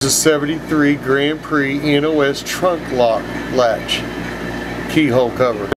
The 73 Grand Prix NOS trunk lock latch keyhole cover.